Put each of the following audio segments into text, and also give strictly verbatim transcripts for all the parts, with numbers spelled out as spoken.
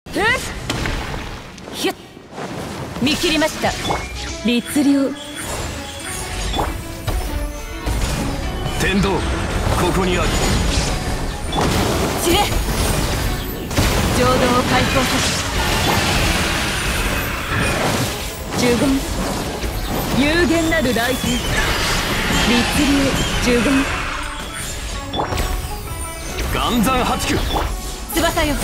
ふっひゅっ見切りました。律令。 天道ここにある。 散れ。浄土を開放させ。呪言。有限なる雷霆。律令呪言。 岩山八九。 翼よ、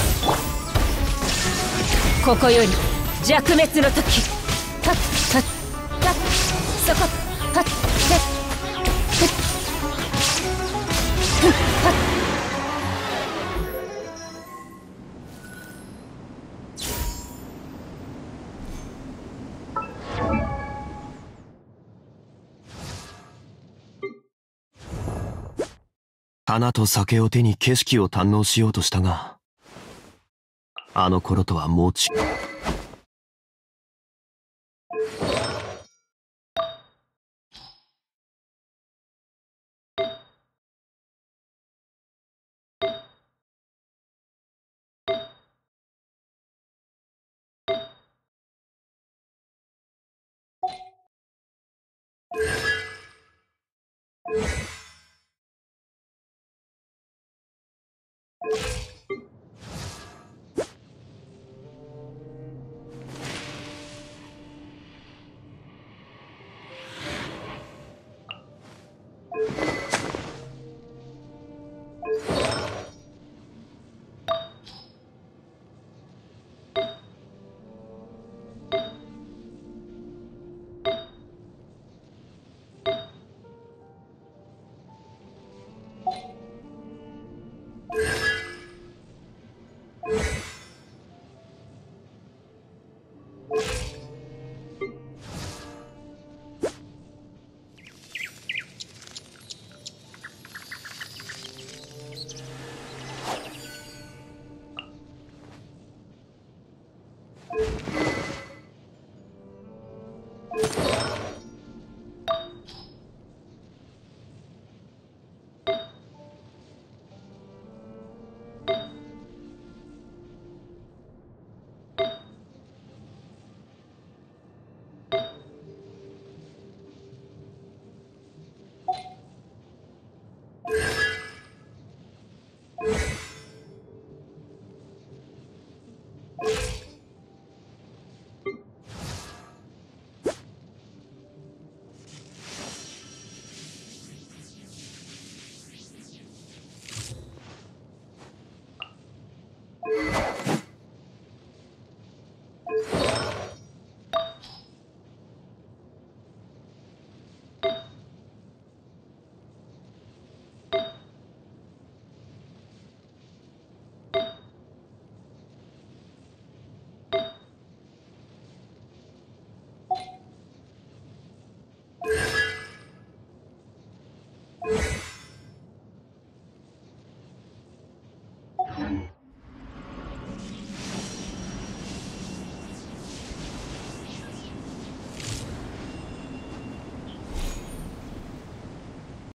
ここより弱滅の時。はっはっはっそこ。はっはっふっふっはっ。 花と酒を手に景色を堪能しようとしたが、あの頃とはもう違う。 you